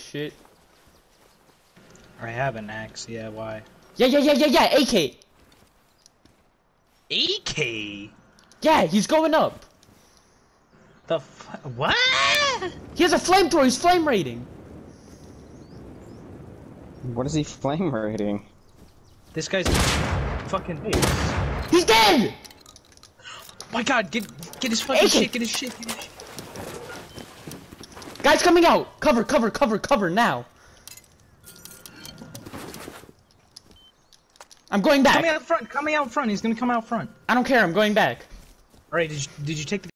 shit. I have an axe, yeah, why? Yeah, AK! AK? Yeah, he's going up! The what? He has a flamethrower, he's flame raiding! What is he flame raiding? This guy's fucking... He's dead! My god, get his fucking AK. shit, get his shit. Guys coming out! Cover, now! I'm going back! Coming out front, he's gonna come out front. I don't care, I'm going back. Alright, did you take the